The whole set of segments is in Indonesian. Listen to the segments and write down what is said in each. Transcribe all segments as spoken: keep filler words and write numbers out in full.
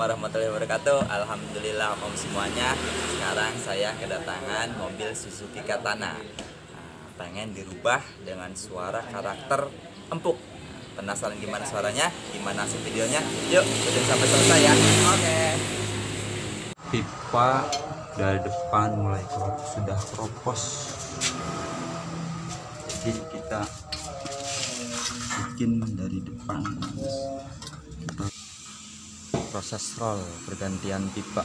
warahmatullahi wabarakatuh. Alhamdulillah om semuanya. Sekarang saya kedatangan mobil Suzuki Katana. Nah, pengen dirubah dengan suara karakter empuk. Penasaran gimana suaranya? Gimana hasil videonya? Yuk, ikutin sampai selesai ya. Oke. Pipa dari depan mulai kerop, sudah keropos. Jadi kita bikin dari depan. Kita proses roll pergantian pipa.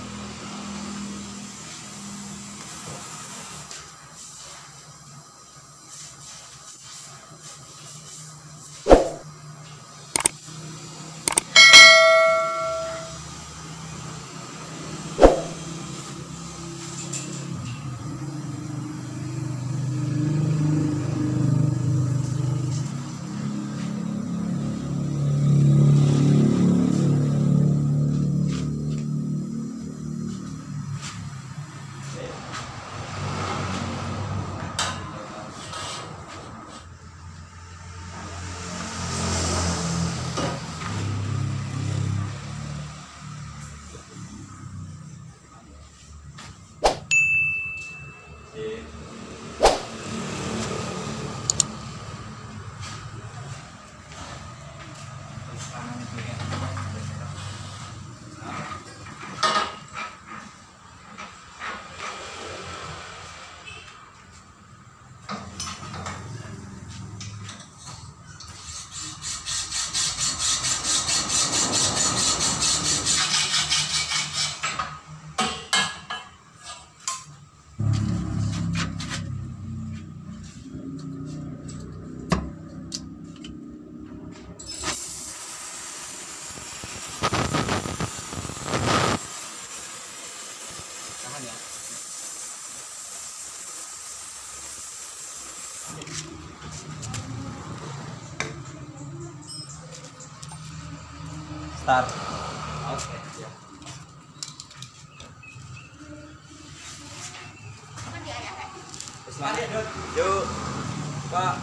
Start. Oke. Ya. Bismillah. Yuk. Pak.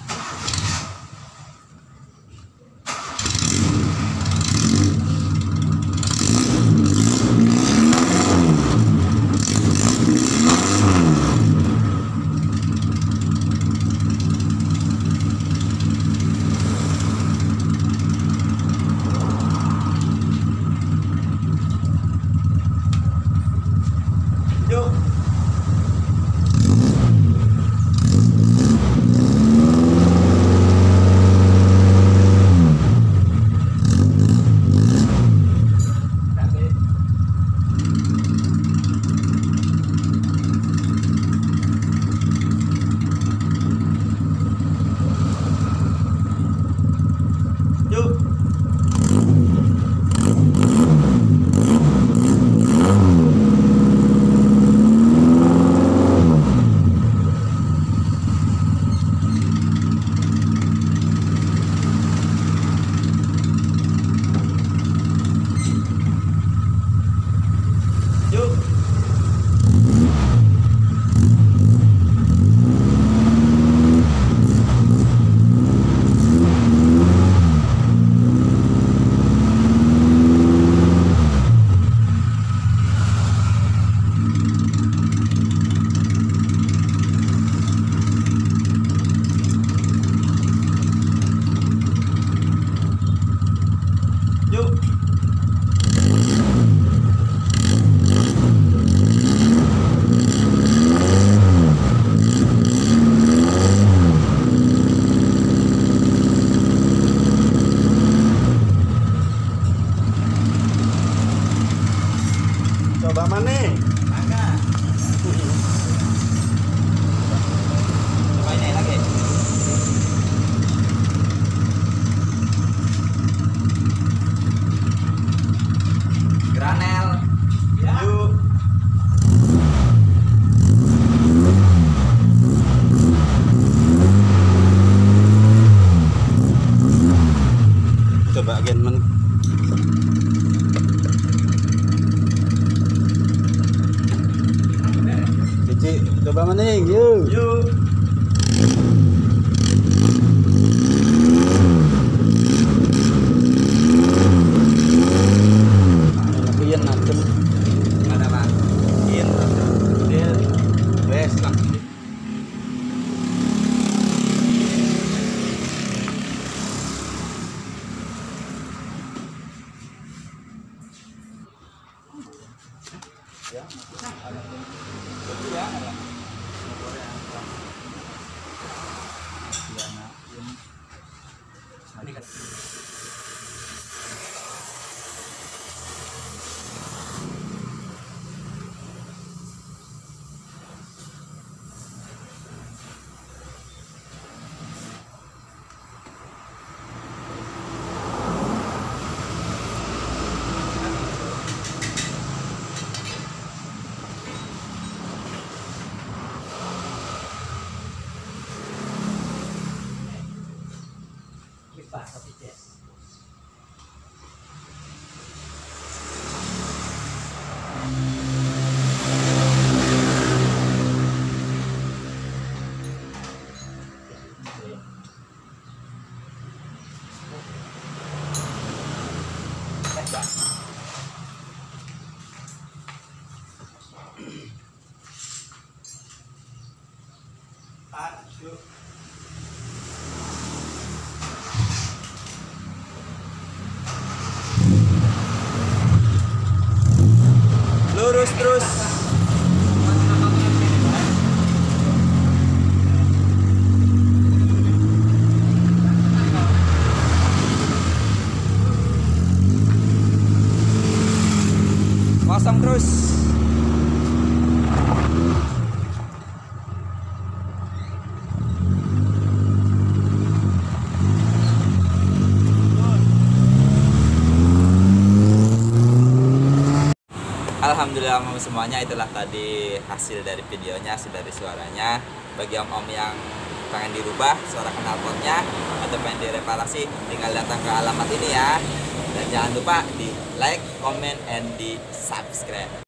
Coba mana? Mangga. Coba ini lagi. Granel. Ya. Yuk. Coba bagian mana? Coba maning, yuk. Yuk. Ya. Betul ya. Nanti kan. Lurus terus. Kosong terus. Alhamdulillah om semuanya, itulah tadi hasil dari videonya, hasil dari suaranya. Bagi om-om yang pengen dirubah suara knalpotnya atau pengen direparasi, tinggal datang ke alamat ini ya. Dan jangan lupa di like, comment, and di subscribe.